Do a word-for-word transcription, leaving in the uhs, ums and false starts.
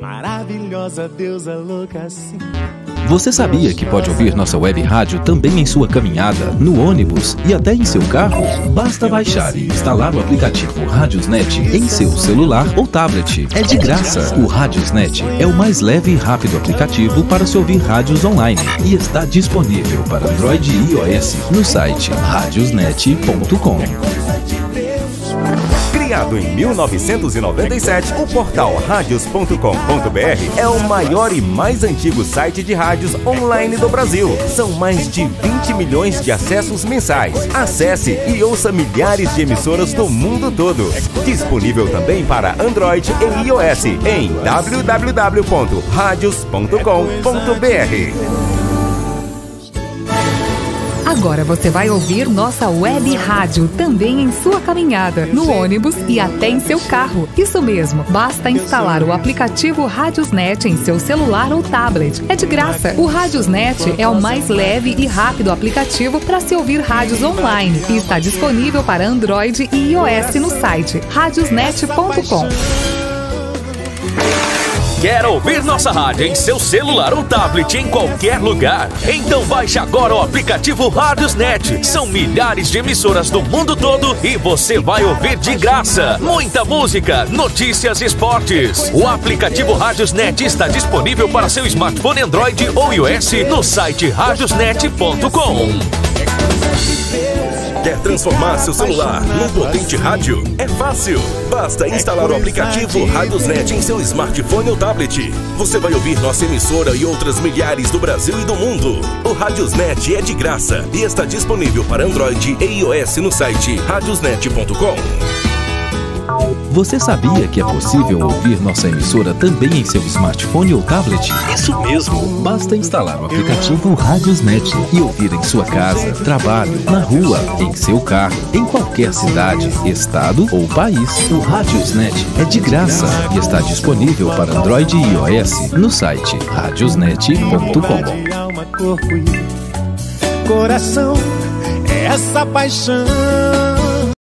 Maravilhosa deusa louca assim. Você sabia que pode ouvir nossa web rádio também em sua caminhada, no ônibus e até em seu carro? Basta baixar e instalar o aplicativo Radiosnet em seu celular ou tablet. É de graça. O Radiosnet é o mais leve e rápido aplicativo para se ouvir rádios online e está disponível para Android e iOS no site radiosnet ponto com. Criado em mil novecentos e noventa e sete, o portal radios ponto com ponto br é o maior e mais antigo site de rádios online do Brasil. São mais de vinte milhões de acessos mensais. Acesse e ouça milhares de emissoras do mundo todo. Disponível também para Android e iOS em w w w ponto radios ponto com ponto br. Agora você vai ouvir nossa web rádio também em sua caminhada, no ônibus e até em seu carro. Isso mesmo, basta instalar o aplicativo Radiosnet em seu celular ou tablet. É de graça. O Radiosnet é o mais leve e rápido aplicativo para se ouvir rádios online e está disponível para Android e iOS no site radiosnet ponto com. Quer ouvir nossa rádio em seu celular ou tablet em qualquer lugar? Então baixe agora o aplicativo Radiosnet. São milhares de emissoras do mundo todo e você vai ouvir de graça. Muita música, notícias e esportes. O aplicativo Radiosnet está disponível para seu smartphone Android ou iOS no site radiosnet ponto com. Quer transformar seu celular num potente rádio? É fácil! Basta instalar o aplicativo Radiosnet em seu smartphone ou tablet. Você vai ouvir nossa emissora e outras milhares do Brasil e do mundo. O Radiosnet é de graça e está disponível para Android e iOS no site radiosnet ponto com. Você sabia que é possível ouvir nossa emissora também em seu smartphone ou tablet? Isso mesmo! Basta instalar o aplicativo Radiosnet e ouvir em sua casa, trabalho, na rua, em seu carro, em qualquer cidade, estado ou país. O Radiosnet é de graça e está disponível para Android e iOS no site radiosnet ponto com. Coração, essa paixão